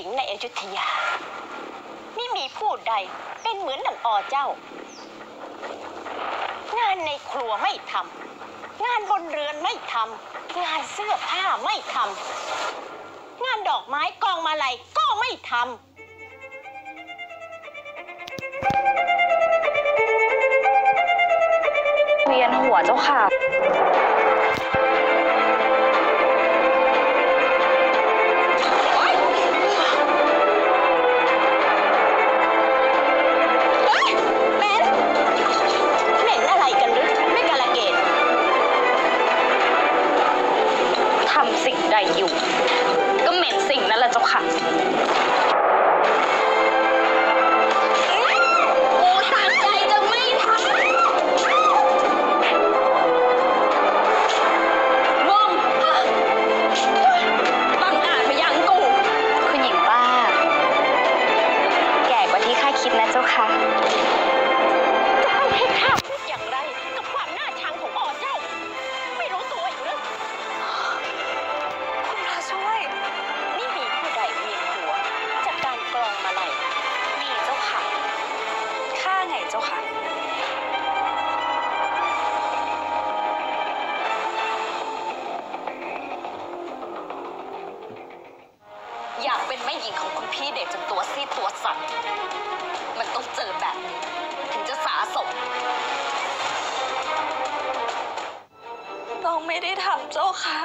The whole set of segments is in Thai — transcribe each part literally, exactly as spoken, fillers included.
งในอยุธยาไม่มีผู้ใดเป็นเหมือนดังอเจ้า งานในครัวไม่ทำงานบนเรือนไม่ทำงานเสื้อผ้าไม่ทำงานดอกไม้กองมาลัยก็ไม่ทำเวียนหัวเจ้าค่ะสิ่งใดอยู่ก็เหม็นสิ่งนั้นแหละเจ้าค่ะกูตั้งใจจะไม่ทำมึงบังอาจมายังกูคุณหญิงป้าแก่กว่าที่ข้าคิดนะเจ้าค่ะจะเอาให้ข้าพูดอย่างไรกับความน่าชังของอเจ้าไม่รู้ตัวอีกหรือช่วยนี่มีผู้ใดเวียนหัวจากการกลองมาลัยมีเจ้าค่ะข้าไงเจ้าค่ะอยากเป็นแม่หญิงของคุณพี่เดชจนตัวซีดตัวสั่นมันต้องเจอแบบนี้ถึงจะสาสมน้องไม่ได้ทำเจ้าค่ะ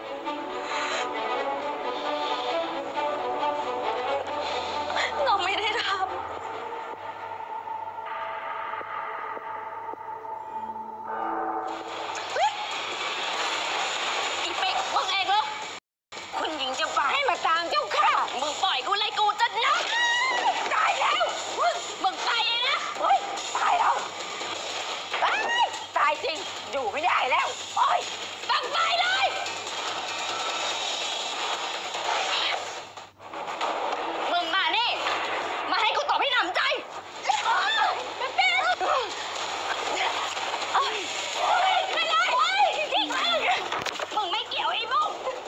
น้องไม่ได้ทำอีเป็กว่าไงเหรอคุณหญิงจะฝากให้มาตามเจ้าค่ะมึงปล่อยกูเลยกูจะนับตายแล้วมึงมึงตายเองนะโอ๊ยตายแล้วตายจริงอยู่ไม่ได้แล้วโอ๊ยต้องตายเลยมึงมานี่มาให้กูตอบให้หนำใจไม่ได้มึงไม่เกี่ยวไอ้บุ้ง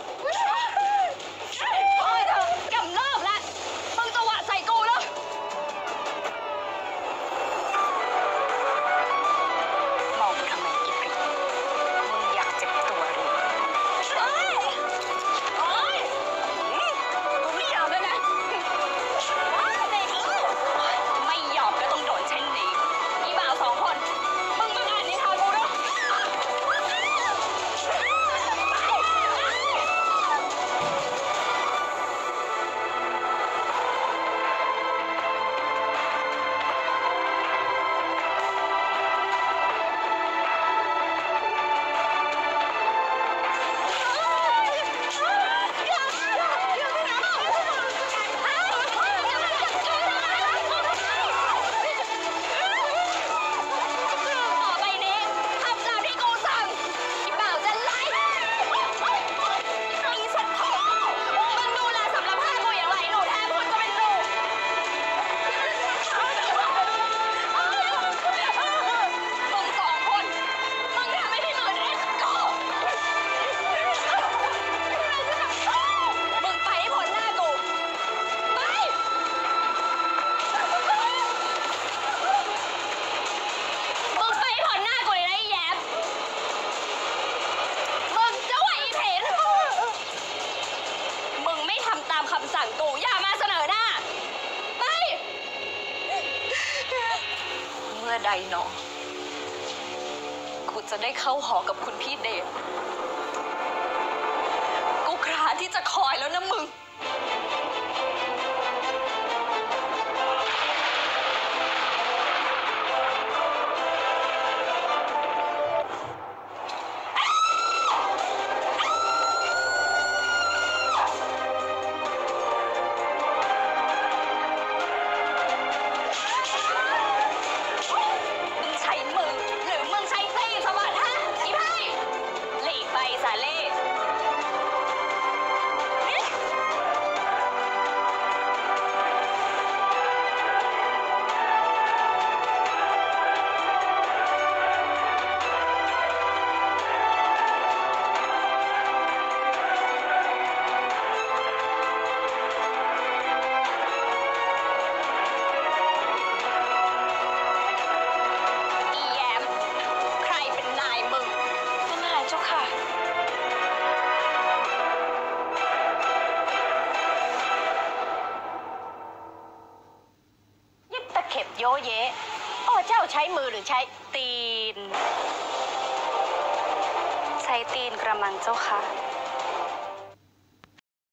โอ๊ยกำเริบแล้วมึงจะหวะใส่กูแล้วมองกูทำไมกิ๊บปิ๊กมึงอยากเจ็บตัวหรือโอ๊ยโอ๊ยกูไม่ยอมแล้วนะไม่ยอมก็ต้องโดนเช่นนี้อีบ่าวสองคนมึงมึงอ่านนิทานกูด้วยคำสั่งกูอย่ามาเสนอหน้าไปเมื่อใดหนอกูจะได้เข้าหอกับคุณพี่เดชกูคราที่จะคอยแล้วนะมึงเข็บโยเยอ้อเจ้าใช้มือหรือใช้ตีน ใช้ตีนกระมังเจ้าค่ะ